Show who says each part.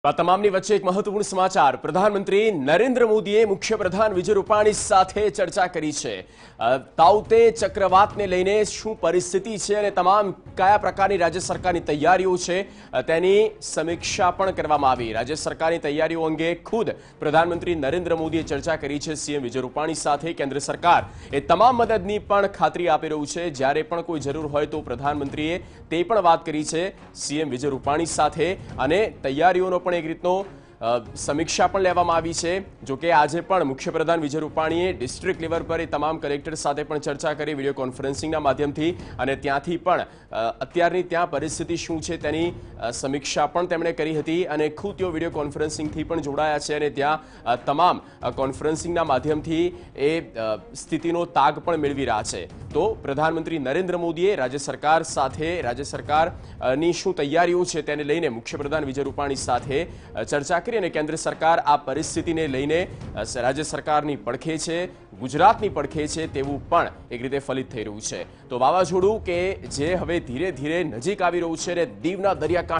Speaker 1: આ તમામની વચ્ચે એક મહત્વપૂર્ણ સમાચાર પ્રધાનમંત્રી નરેન્દ્ર મોદીએ મુખ્યપ્રધાન વિજય રૂપાણી સાથે ચર્ચા કરી છે। તાઉતે ચક્રવાતને લઈને શું પરિસ્થિતિ છે અને તમામ કયા પ્રકારની રાજ્ય સરકારની તૈયારીઓ છે તેની સમીક્ષા પણ કરવામાં આવી। રાજ્ય સરકારની તૈયારીઓ અંગે ખુદ પ્રધાનમંત્રી નરેન્દ્ર મોદીએ ચર્ચા કરી છે। સીએમ વિજય રૂપાણી સાથે કેન્દ્ર સરકાર એ તમામ મદદની પણ ખાતરી આપી રહ્યું છે। જ્યારે પણ કોઈ જરૂર હોય તો પ્રધાનમંત્રીએ તે પણ વાત કરી છે સીએમ વિજય રૂપાણી સાથે અને તૈયારીઓનો પણ એક રીતનો સમીક્ષા પણ લેવામાં આવી છે। જો કે આજે પણ મુખ્યપ્રધાન વિજય રૂપાણીએ ડિસ્ટ્રિક્ટ લેવલ પર તમામ કલેક્ટર સાથે પણ ચર્ચા કરી વિડીયો કોન્ફરન્સિંગના માધ્યમથી અને ત્યાંથી પણ અત્યારની ત્યાં પરિસ્થિતિ શું છે તેની સમીક્ષા પણ તેમણે કરી હતી અને ખુદ તેઓ વિડીયો કોન્ફરન્સિંગથી પણ જોડાયા છે અને ત્યાં તમામ કોન્ફરન્સિંગના માધ્યમથી એ સ્થિતિનો તાગ પણ મેળવી રહ્યા છે। તો પ્રધાનમંત્રી નરેન્દ્ર મોદીએ રાજ્ય સરકાર સાથે રાજ્ય સરકારની શું તૈયારીઓ છે તેને લઈને મુખ્યપ્રધાન વિજય રૂપાણી સાથે ચર્ચા કરી અને કેન્દ્ર સરકાર આ પરિસ્થિતિને લઈને રાજ્ય સરકારની પડખે છે, ગુજરાતની પડખે છે તેવું પણ એક રીતે ફલિત થઈ રહ્યું છે। તો વાવાઝોડું કે જે હવે ધીરે ધીરે નજીક આવી રહ્યું છે અને દીવના દરિયાકાંઠે